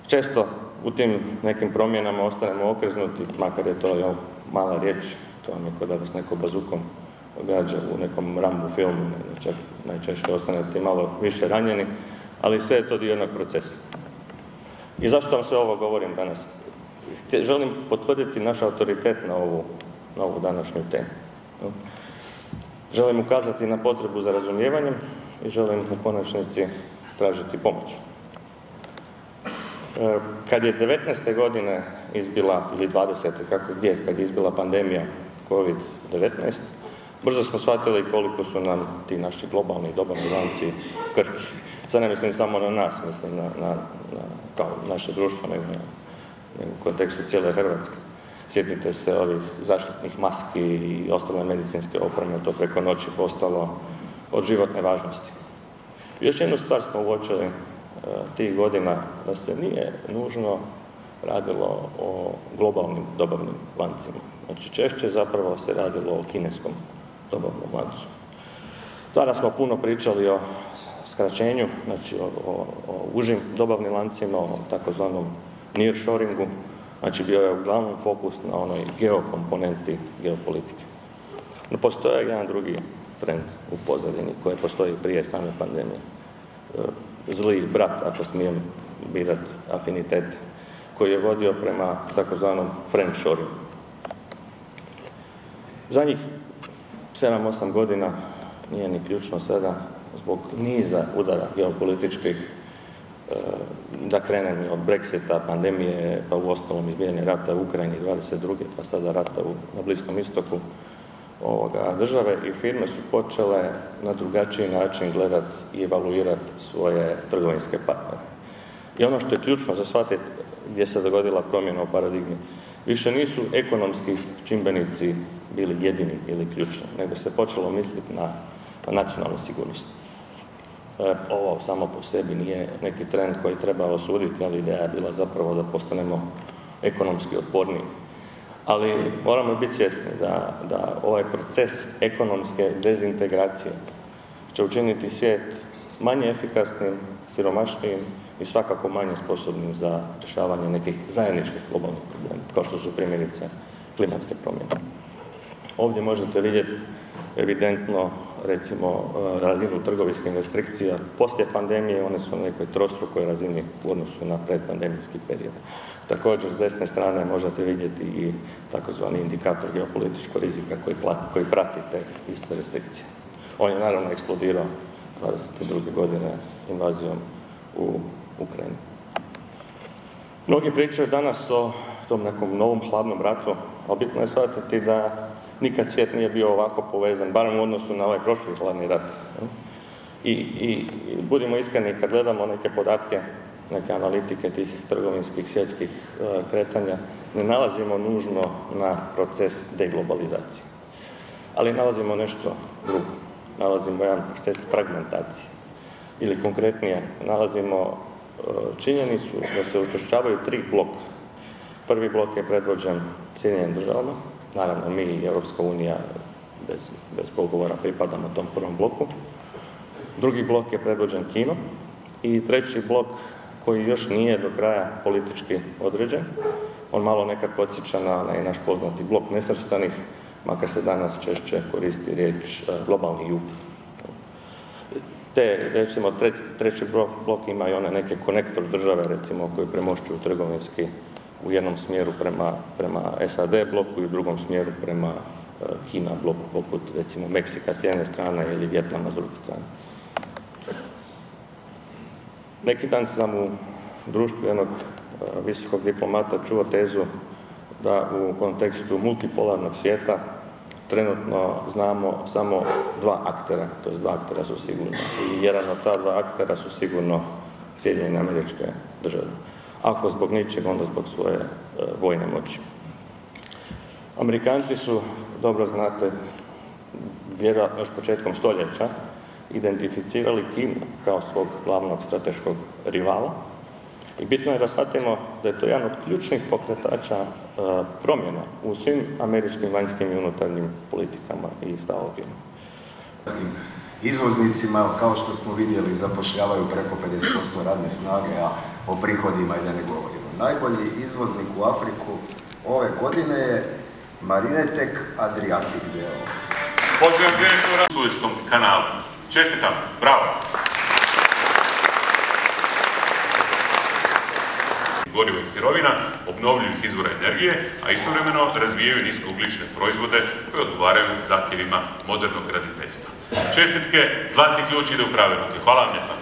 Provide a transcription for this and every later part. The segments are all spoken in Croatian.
Često u tim nekim promjenama ostanemo okrznuti, makar je to mala riječ, to vam je kao da vas neko bazukom gađa u nekom Rambo filmu, čak najčešće ostanete malo više ranjeni, ali sve je to dio jednog procesa. I zašto vam sve ovo govorim danas? Želim potvrditi naš autoritet na ovu današnju temu. Želim ukazati na potrebu za razumijevanjem i želim u konačnici tražiti pomoć. Kad je 19. godine izbila, ili 20. kako gdje, kad je izbila pandemija COVID-19, brzo smo shvatili koliko su nam ti naši globalni dobavni lanci krhki. Sad ne mislim samo na nas, mislim na kao naše društvo, nego u kontekstu cijele Hrvatske. Sjetite se ovih zaštitnih maski i ostale medicinske opreme, to preko noći postalo od životne važnosti. Još jednu stvar smo uočili tih godina, da se nije nužno radilo o globalnim dobavnim lancima. Znači, češće zapravo se radilo o kineskom dobavnom lancu. Tada smo puno pričali o skraćenju, znači o užim dobavnim lancima, o takozvanom nearshoringu, znači bio je uglavnom fokus na onoj geokomponenti geopolitike. No, postoje jedan drugi trend u pozadini koji postoji prije same pandemije. Zli brat, ako smijem birat afinitet, koji je vodio prema takozvanom friendshoringu. Zadnjih 7-8 godina, nije ni ključno sada, zbog niza udara geopolitičkih, da krenem od Brexita, pandemije, pa u ostalom izbijanje rata u Ukrajini 22. pa sada rata na Bliskom istoku, države i firme su počele na drugačiji način gledati i evaluirati svoje trgovinske partnere. I ono što je ključno za shvatiti gdje se dogodila promjena u paradigmi, više nisu ekonomski čimbenici bili jedini ili ključni, nego se počelo misliti na nacionalnu sigurnost. Ovo samo po sebi nije neki trend koji treba osuditi, ali ideja je bila zapravo da postanemo ekonomski otporniji. Ali moramo biti svjesni da ovaj proces ekonomske dezintegracije će učiniti svijet manje efikasnim, siromašnijim i svakako manje sposobnim za rješavanje nekih zajedničkih globalnih problema, kao što su primjerice klimatske promjene. Ovdje možete vidjeti evidentno, recimo, razinu trgovinskih restrikcija. Poslije pandemije one su na nekoj trostrukoj razini u odnosu na predpandemijski period. Također, s desne strane možete vidjeti i takozvani indikator geopolitičkog rizika koji prati te iste restrikcije. On je naravno eksplodirao 22. godine invazijom u Ukrajini. Mnogi pričaju danas o tom nekom novom hladnom ratu, ali bitno je shvatiti da nikad svijet nije bio ovako povezan, barem u odnosu na ovaj prošli hladni rat. I budimo iskreni, kad gledamo neke podatke, neke analitike tih trgovinskih svjetskih kretanja, ne nalazimo nužno na proces deglobalizacije. Ali nalazimo nešto drugo. Nalazimo jedan proces fragmentacije. Ili konkretnije, nalazimo činjenicu da se učvršćavaju 3 bloka. Prvi blok je predvođen Sjedinjenim državama. Naravno, mi i Europska unija bez pogovora pripadamo tom prvom bloku. Drugi blok je predvođen Kinom. I treći blok koji još nije do kraja politički određen. On malo nekad podsjeća na naš poznati blok nesvrstanih, makar se danas češće koristi riječ globalni jug. Te, recimo, treći blok ima i one neke konektor države, recimo, koji premošćuju trgovinski u jednom smjeru prema SAD bloku i u drugom smjeru prema Kina bloku, poput, recimo, Meksika s jedne strane ili Vjetnama s druge strane. Neki dan sam u društvu jednog visokog diplomata čuo tezu da u kontekstu multipolarnog svijeta trenutno znamo samo 2 aktera, to jest 2 aktera su sigurno. I jedan od ta 2 aktera su sigurno Sjedinjene Američke Države. Ako zbog ničeg, onda zbog svoje vojne moći. Amerikanci su, dobro znate, vjerojatno još početkom stoljeća, identificirali Kinu kao svog glavnog strateškog rivala. I bitno je da shvatimo da je to jedan od ključnih pokretača promjena u svim američkim vanjskim i unutarnjim politikama i stavovima. Izvoznicima, kao što smo vidjeli, zapošljavaju preko 50% radne snage, a o prihodima i da ne govorimo. Najbolji izvoznik u Afriku ove godine je Marinetek Adriatic d.o.o. Pozivam direktora u Suezkom kanalu. Čestitam, bravo! Gorivo i sirovina, obnovljivih izvora energije, a istovremeno razvijaju niskougljične proizvode koje odgovaraju zahtjevima modernog graditeljstva. Čestitke, Zlatni ključ ide u prave ruke. Hvala vam lijepa.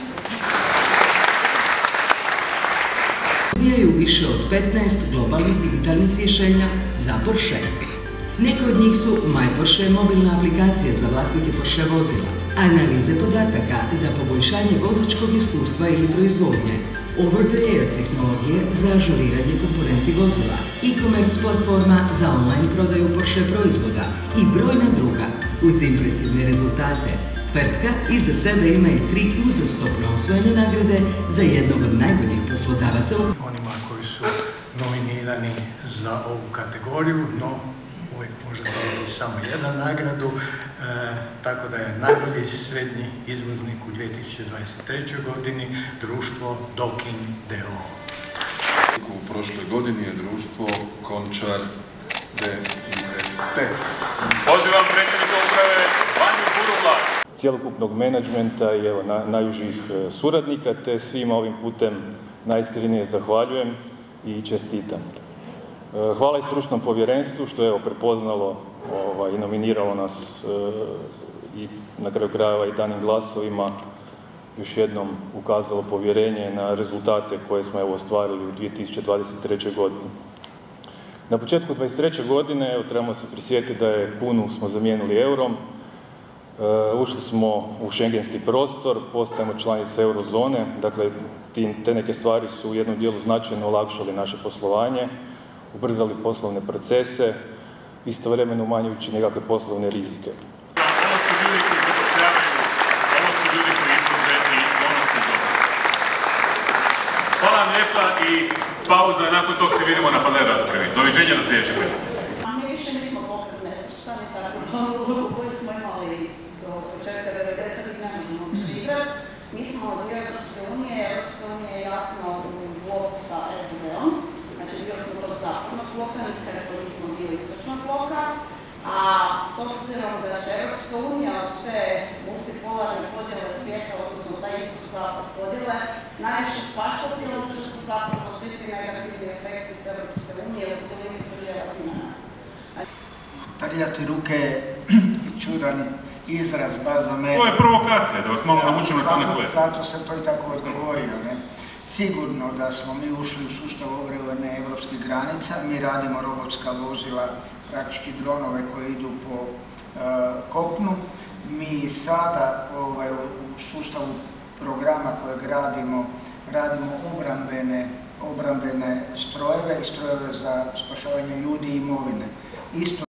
Razvijaju više od 15 globalnih digitalnih rješenja za Porsche. Neke od njih su My Porsche mobilna aplikacija za vlasnike Porsche vozila, analize podataka za poboljšanje vozačkog iskustva ili proizvodnje, over-the-air tehnologije za ažuriranje komponenti vozila, e-commerce platforma za online prodaju Porsche proizvoda i brojna druga. Uz impresivne rezultate, tvrtka iza sebe ima i 3 uzastopno osvojene nagrade za jednog od najboljih poslodavaca. Onima koji su nominirani za ovu kategoriju, no uvijek može dobiti samo jednu nagradu, tako da je najbolji srednji izvoznik u 2023. godini društvo Docking d.o.o. U prošloj godini je društvo Končar d.i.s.t. Pozivam predsjednika uprave Vanju Burula. Cijelokupnog menadžmenta i najužih suradnika, te svima ovim putem najiskrenije zahvaljujem i čestitam. Hvala i stručnom povjerenstvu što je prepoznalo i nominiralo nas i na kraju krajeva i danim glasovima još jednom ukazalo povjerenje na rezultate koje smo ostvarili u 2023. godini. Na početku 2023. godine trebamo se prisjetiti da je kunu smo zamijenili eurom, ušli smo u šengenski prostor, postajemo članice eurozone, dakle te neke stvari su u jednom dijelu značajno olakšali naše poslovanje, ubrzali poslovne procese, istovremeno umanjujući nekakve poslovne rizike. Ovo su ljudi koji zapošljavaju, ovo su ljudi koji izvoze i donose dobro. Hvala vam lijepa i pauza, nakon tog se vidimo na panel raspravi. Doviđenja do sljedećeg vremena. Mi više nismo pokretne sanitarne koje smo imali do početka 90-ih, ne možemo živjeti. Mi smo dio Europske unije je jasno u bloku sa SAD-om, znači dio smo blok zapadnog bloka, nikada koji nismo dio istočnog bloka, a s obzirom da će Europska unija od te multipolarne podjele svijeta, odnosno taj istok-zapad podjele, najviše spaštati, onda će se zapravo svi ti negativni efekti s Europske unije u cijelini pridjeljati na nas. Trljati ruke je čudan izraz, bar za mene. To je provokacija, da vas malo namučimo na to na koje. Zato sam to i tako odgovorio. Sigurno da smo mi ušli u sustav obrane evropskih granica, mi radimo robotska vozila, praktički dronove koji idu po kopnu. Mi sada u sustavu programa kojeg radimo obrambene strojeve i strojeve za spašavanje ljudi i imovine. Isto